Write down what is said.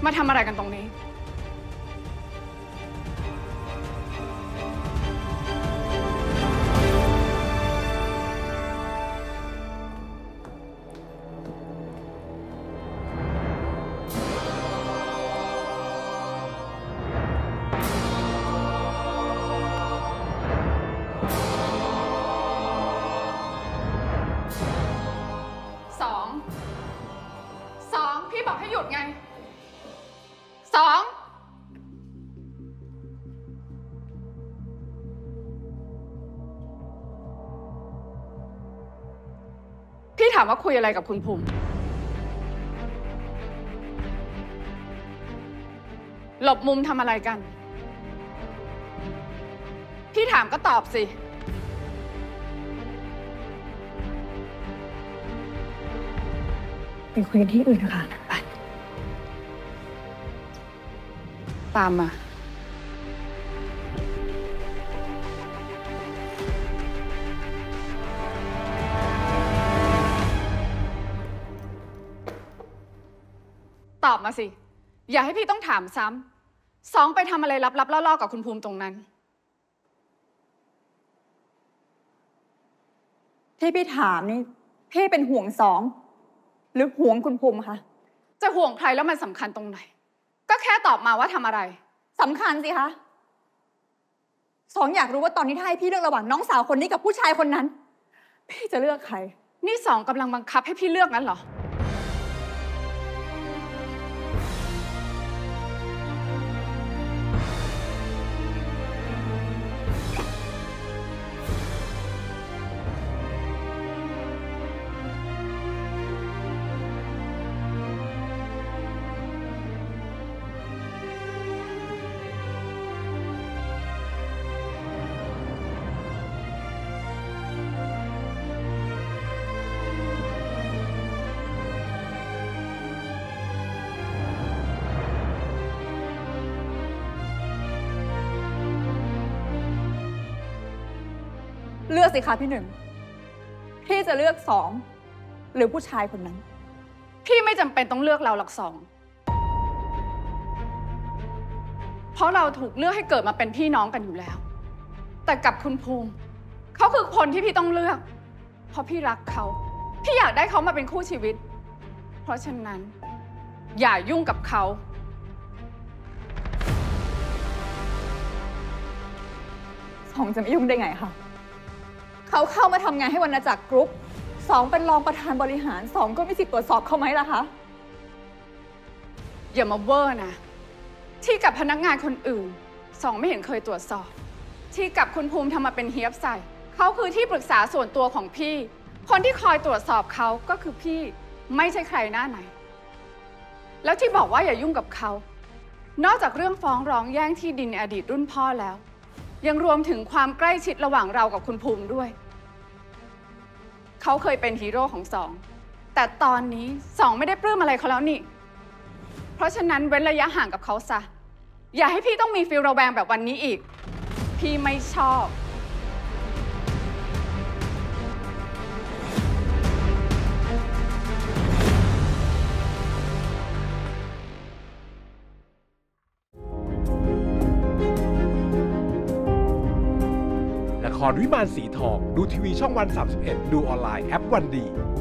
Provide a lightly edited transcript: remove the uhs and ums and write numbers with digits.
มาทำอะไรกันตรงนี้พี่บอกให้หยุดไงพี่ถามว่าคุยอะไรกับคุณภูมิหลบมุมทำอะไรกันพี่ถามก็ตอบสิไปคุยกันที่อื่นนะคะไปตามมาตอบมาสิอย่าให้พี่ต้องถามซ้ำสองไปทำอะไรลับๆล่อๆกับคุณภูมิตรงนั้นที่พี่ถามนี่พี่เป็นห่วงสองหรือห่วงคุณภูมิคะจะห่วงใครแล้วมันสำคัญตรงไหนก็แค่ตอบมาว่าทำอะไรสำคัญสิคะสองอยากรู้ว่าตอนนี้ถ้าให้พี่เลือกระหว่างน้องสาวคนนี้กับผู้ชายคนนั้นพี่จะเลือกใครนี่สองกำลังบังคับให้พี่เลือกนั้นเหรอเลือกสิคะพี่หนึ่งพี่จะเลือกสองหรือผู้ชายคนนั้นพี่ไม่จำเป็นต้องเลือกเราหรอกสองเพราะเราถูกเลือกให้เกิดมาเป็นพี่น้องกันอยู่แล้วแต่กับคุณภูมิเขาคือคนที่พี่ต้องเลือกเพราะพี่รักเขาพี่อยากได้เขามาเป็นคู่ชีวิตเพราะฉะนั้นอย่ายุ่งกับเขาสองจะไม่ยุ่งได้ไงคะเขาเข้ามาทำงานให้วรรณจักรกรุ๊ปสองเป็นรองประธานบริหารสองก็มีสิทธิ์ตรวจสอบเขาไหมล่ะคะอย่ามาเวอร์นะที่กับพนักงานคนอื่นสองไม่เห็นเคยตรวจสอบที่กับคุณภูมิทำมาเป็นเฮียบใส่เขาคือที่ปรึกษาส่วนตัวของพี่คนที่คอยตรวจสอบเขาก็คือพี่ไม่ใช่ใครหน้าไหนแล้วที่บอกว่าอย่ายุ่งกับเขานอกจากเรื่องฟ้องร้องแย่งที่ดินในอดีตรุ่นพ่อแล้วยังรวมถึงความใกล้ชิดระหว่างเรากับคุณภูมิด้วยเขาเคยเป็นฮีโร่ของสองแต่ตอนนี้สองไม่ได้ปลื้มอะไรเขาแล้วนี่เพราะฉะนั้นเว้นระยะห่างกับเขาซะอย่าให้พี่ต้องมีฟีลระแวงแบบวันนี้อีกพี่ไม่ชอบละครวิมานสีทองดูทีวีช่องวัน31ดูออนไลน์แอปวันดี